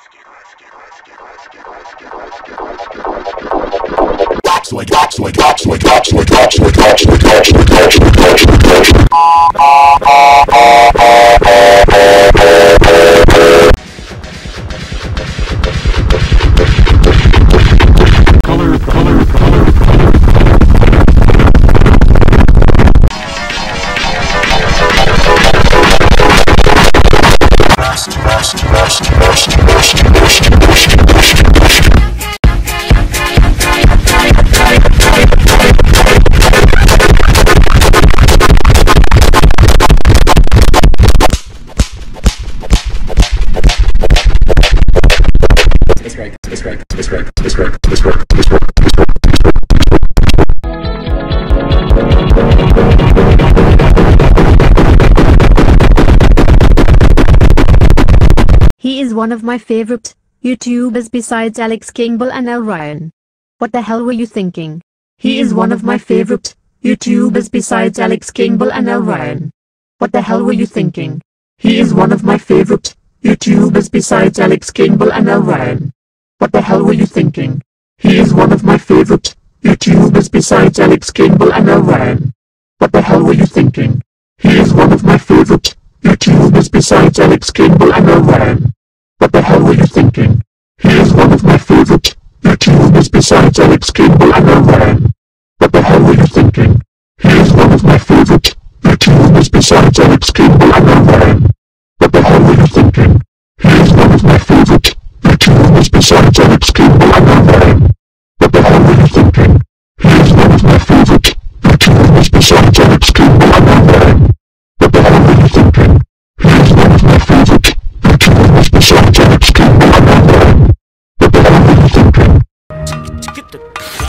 He is one of my favorite YouTubers besides Alex Campbell and R11. What the hell were you thinking? He is one of my favorite YouTubers besides Alex Campbell and R11. What the hell were you thinking? He is one of my favorite YouTubers besides Alex Campbell and R11. What the hell were you thinking? He is one of my favorite YouTubers besides Alex Campbell and R11. What the hell were you thinking? He is one of my favorite YouTubers besides Alex Campbell and R11. What the hell were you thinking? He is one of my favorite YouTubers besides Alex Campbell and R11. What the hell were you thinking? He is one of my favorite YouTubers besides Alex Campbell and R11. What the hell were you thinking? He is one of my favorite YouTubers besides Alex Campbell and R11. What the hell were you thinking? He is one of my favorite YouTubers besides Alex Campbell and R11. What the hell were you thinking? He is one of my favorite YouTubers besides Alex Campbell and R11. What the hell were you thinking?